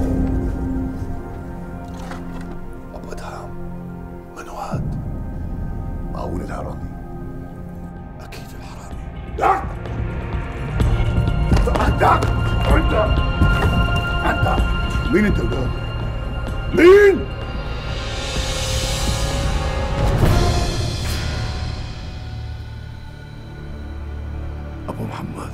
أبو أدهم من هاد؟ معقول الحرامي؟ أكيد الحرامي. دك أنت مين أنت وده؟ مين؟ أبو محمد،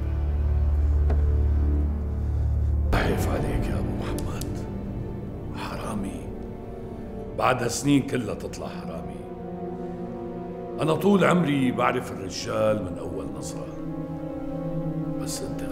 خايف عليك يا أبو محمد. حرامي بعد سنين كلها تطلع حرامي. أنا طول عمري بعرف الرجال من أول نظرة، بس أنت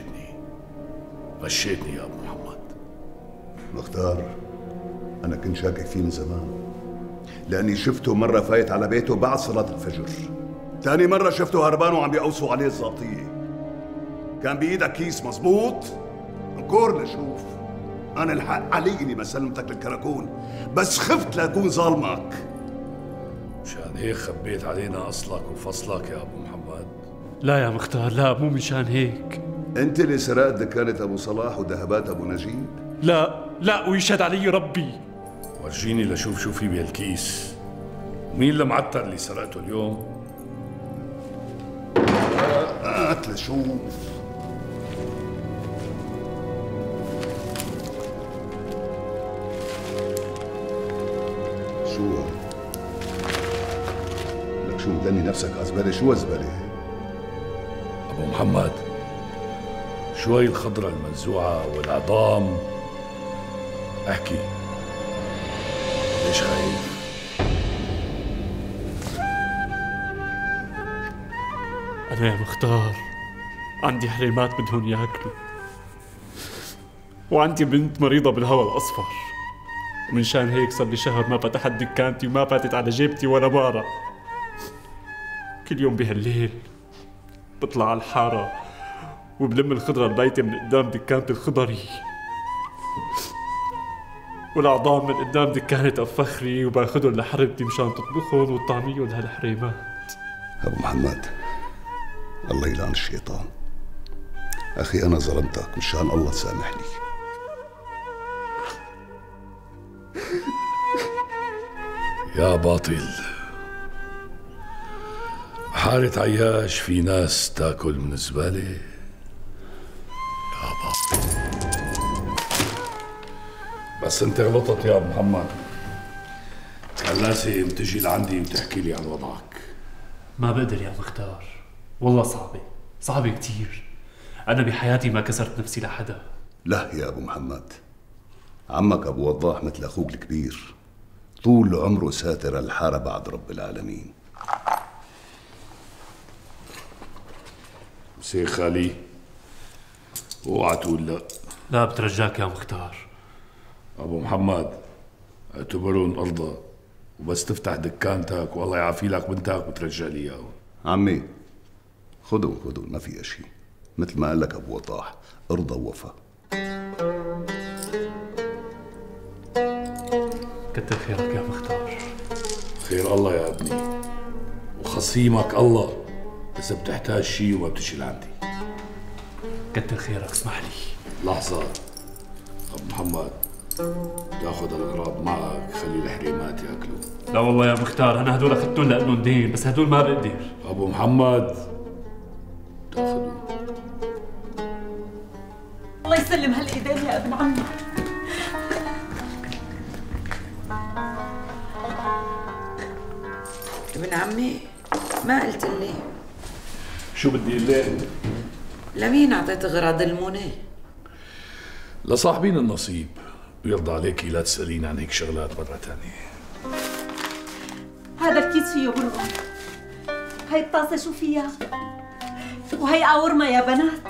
غشيتني يا أبو محمد. مختار، أنا كنت شاكك فيه من زمان، لأني شفته مرة فايت على بيته بعد صلاة الفجر. تاني مرة شفته هربان وعم بيقوصوا عليه الزابطية. كان بإيدك كيس مزبوط؟ انكور لشوف. أنا الحق علي إني ما سلمتك للكراكون، بس خفت لأكون ظالمك. مشان هيك خبيت علينا أصلك وفصلك يا أبو محمد؟ لا يا مختار، لا، مو مشان هيك. أنت اللي سرقت دكانة أبو صلاح وذهبات أبو نجيب؟ لا، ويشهد علي ربي. ورجيني لشوف شو في بهالكيس. مين المعتر اللي سرقته اليوم؟ هات لشوف. شو لك؟ شو مدني نفسك أزبلة؟ شو أزبلة؟ أبو محمد، شو هي الخضرة المنزوعة والعظام؟ احكي، ليش خايف؟ أنا يا مختار عندي حريمات بدهم ياكلوا، وعندي بنت مريضة بالهواء الأصفر، ومن شان هيك صار لي شهر ما فتحت دكانتي وما فاتت على جيبتي ولا بارة. كل يوم بهالليل بطلع على الحارة وبلم الخضرة البايتة من قدام دكانة الخضري، والأعضام من قدام دكانة الفخري، وباخدهم لحرمتي مشان تطبخهم وتطعميهم لهالحريمات. أبو محمد، الله يلعن الشيطان. أخي أنا ظلمتك، مشان الله تسامحني. يا باطل، حارة عياش في ناس تاكل من الزبالة؟ يا باطل. بس انت غلطت يا ابو محمد، كان لازم تجي لعندي وتحكي لي عن وضعك. ما بقدر يا مختار، والله صعبة كتير. أنا بحياتي ما كسرت نفسي لحدا. لا يا أبو محمد، عمك أبو وضاح مثل أخوك الكبير، طول عمره ساتر الحارة بعد رب العالمين. مسير خالي، اوعى تقول لا بترجاك يا مختار. ابو محمد، اعتبرهم ارضى، وبس تفتح دكانتك والله يعافي لك بنتك وترجع لي اياهم. عمي خذوا ما في شيء، مثل ما قال لك ابو وضاح، ارضى ووفا. كتر خيرك يا مختار. خير الله يا ابني، وخصيمك الله اذا بتحتاج شيء وما بتجي لعندي. كتر خيرك، اسمح لي. لحظة ابو محمد، تاخذ الاغراض معك، خلي الحريمات ياكلوا. لا والله يا مختار، انا هدول اخذتهم لانهم دين، بس هدول ما بقدر. ابو محمد، تاخذوا. الله يسلم هالايدين يا ابن عمي. ابن عمي، ما قلت لي شو بدي اقول؟ لمين اعطيت اغراض المونه؟ لصاحبين النصيب، ويرضى عليكي لا تسألين عن هيك شغلات مرة تانية. هذا الكيس فيه بلغم، هاي الطاسة شو فيها؟ وهي قاورما يا بنات،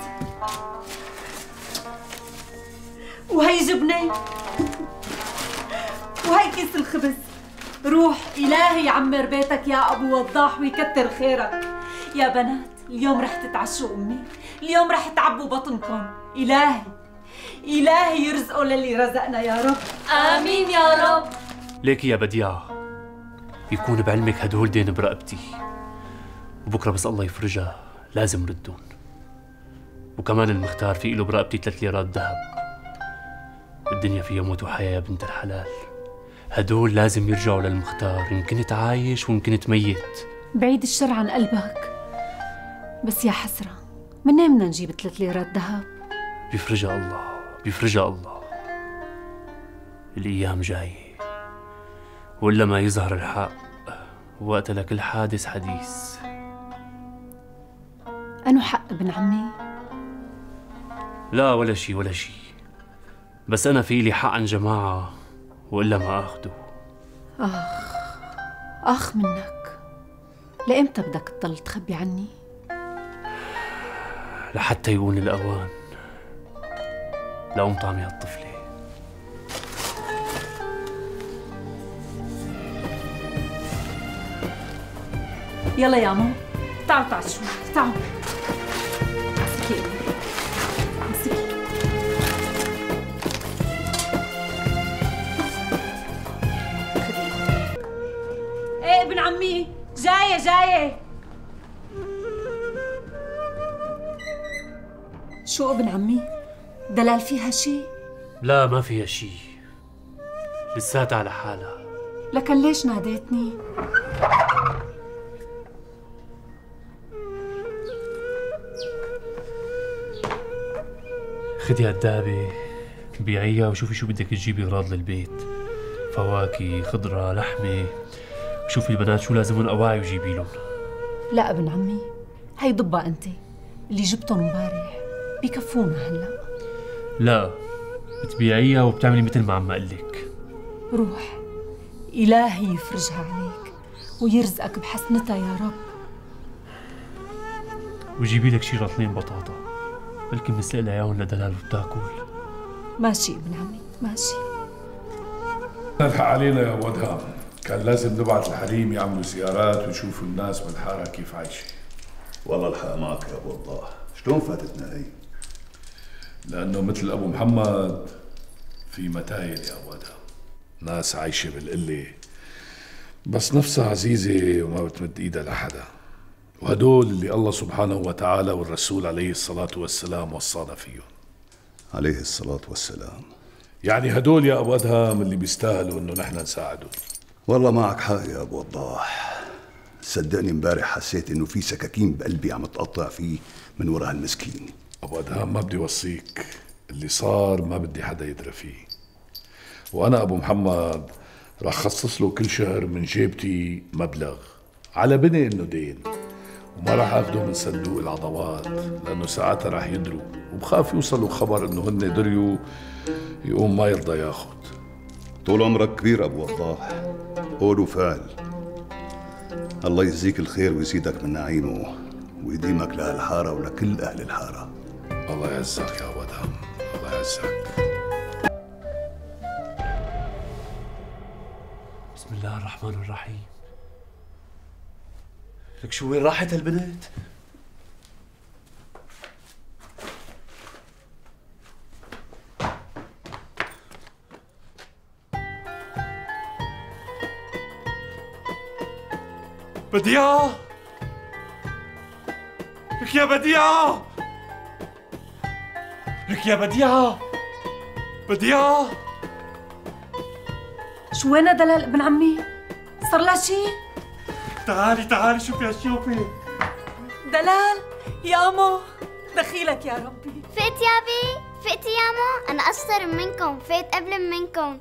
وهي جبنة، وهي كيس الخبز. روح إلهي يعمر بيتك يا أبو وضاح ويكتر خيرك. يا بنات، اليوم رح تتعشوا أمي، اليوم رح تعبوا بطنكم. إلهي يرزقه للي رزقنا يا رب. آمين يا رب. ليكي يا بديعة، يكون بعلمك هدول دين برقبتي، وبكرة بس الله يفرجها لازم ردون. وكمان المختار في له برقبتي 3 ليرات ذهب، الدنيا فيها موت وحياة يا بنت الحلال. هدول لازم يرجعوا للمختار، إن كنت عايش وإن كنت ميت. بعيد الشر عن قلبك، بس يا حسرة منين بدنا نجيب 3 ليرات ذهب؟ بيفرجها الله، بيفرجها الله. الأيام جاية ولا ما يظهر الحق، وقت لكل حادث حديث. أنو حق ابن عمي؟ لا ولا شي ولا شي، بس أنا في لي حق عن جماعة وإلا ما أخده. آخ منك، لإمتى بدك تضل تخبي عني؟ لحتى يكون الأوان لأم طعمي هالطفلة. يلا يا عمو، تعالوا تعالوا شوي، تعالوا. امسكي امسكي. ايه ابن عمي، جاية جاية. شو ابن عمي؟ دلال فيها شي؟ لا ما فيها شي، لساتها على حالها. لكن ليش ناديتني؟ خدي هالدابة بيعيها وشوفي شو بدك تجيبي أغراض للبيت، فواكه، خضرة، لحمة. شوفي البنات شو لازمهم أواعي وجيبي لهم. لا ابن عمي، هي ضبة أنت اللي جبتهم امبارح بكفونا هلا. لا بتبيعيها وبتعملي مثل ما عم أقلك. روح، إلهي يفرجها عليك ويرزقك بحسنتها يا رب. وجيبي لك شي رطلين بطاطا، بلكي بنسلق اياهم لدلال وبتاكل. ماشي ابن عمي ماشي. الحق علينا يا ابو ادهم، كان لازم نبعث الحريم يعملوا زيارات ويشوفوا الناس بالحاره كيف عايشه. والله الحق معك يا ابو وضاح، شلون فاتتنا هي؟ لانه مثل ابو محمد في متايل يا ابو ادهم، ناس عايشه بالقله بس نفسها عزيزه وما بتمد ايدها لحدا، وهدول اللي الله سبحانه وتعالى والرسول عليه الصلاة والسلام وصانا فيهم عليه الصلاة والسلام. يعني هدول يا أبو أدهم اللي بيستاهلوا إنه نحن نساعدهم. والله معك حق يا أبو وضاح، صدقني امبارح حسيت إنه في سكاكين بقلبي عم تقطع فيه من وراء هالمسكين. أبو أدهم ما بدي وصيك، اللي صار ما بدي حدا يدرى فيه، وأنا أبو محمد راح خصص له كل شهر من جيبتي مبلغ على بني إنه دين، وما راح اخده من صندوق العضوات لانه ساعتها راح يدروا، وبخاف يوصلوا خبر انه هن دريوا يقوم ما يرضى ياخذ. طول عمرك كبير ابو وضاح، قول وفعل. الله يجزيك الخير ويزيدك من نعيمه ويديمك لهالحاره ولكل اهل الحاره. الله يعزك يا ابو ادهم، الله يعزك. بسم الله الرحمن الرحيم. لك شو وين راحت هالبنت؟ بديعة! لك يا بديعة! لك يا بديعة! بديعة! شو وين دلال ابن عمي؟ صار لها شي؟ تعالي تعالي شوفي شوفي. دلال يا امو، دخيلك يا ربي. فات يا بي، فات يا مو، أنا أشطر منكم، فات قبل منكم.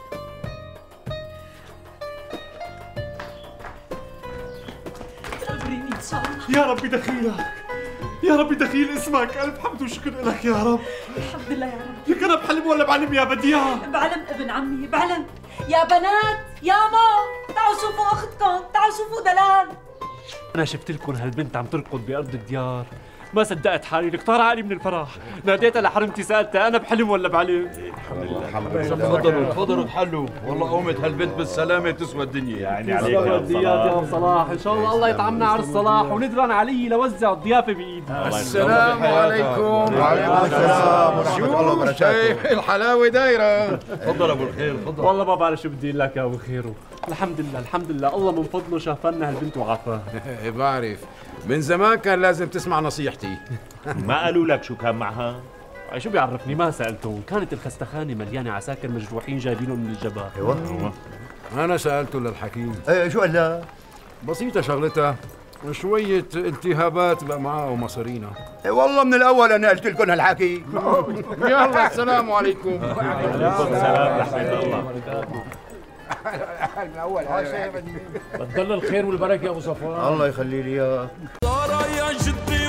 تقبريني إن شاء الله. يا ربي دخيلك، يا ربي دخيل اسمك، ألف حمد وشكر لك يا رب. الحمد لله يا رب. لك أنا بحلم ولا بعلم يا بديعة؟ بعلم ابن عمي بعلم. يا بنات يا مو، تعالوا شوفوا أختكم، تعالوا شوفوا دلال. أنا شفت لكم هالبنت عم تركض بأرض الديار، ما صدقت حالي، لك طار عقلي من الفرح، ناديتها لحرمتي سألتها أنا بحلم ولا بعلم؟ الحمد لله. تفضلوا تحلوا، والله قومت هالبنت بالسلامة تسوى الدنيا. يعني عليك يا صلاح، إن شاء الله الله يطعمنا عرس صلاح وندرن علي لوزع الضيافة بإيدنا. السلام عليكم. وعليكم السلام ورحمة الله وبركاته. الحلاوة دايرة. تفضل أبو الخير تفضل. والله ما بعرف شو بدي لك يا أبو خير، الحمد لله الحمد لله، الله من فضله شافنا هالبنت وعافاها. بعرف، من زمان كان لازم تسمع نصيحتي. ما قالوا لك شو كان معها؟ شو بيعرفني ما سألته. كانت الخستخانة مليانة عساكر مجروحين جايبينهم من الجبهة. ايوه أنا سألته للحكيم. شو قال لا؟ بسيطة شغلتها، شوية التهابات بقى معاه ومصارينا. والله من الأول أنا قلت لكم هالحكي. يلا السلام عليكم. وعليكم السلام ورحمة الله. بتضل الخير والبركة يا أبو صفوان. الله يخلي لي إياك. يا جدي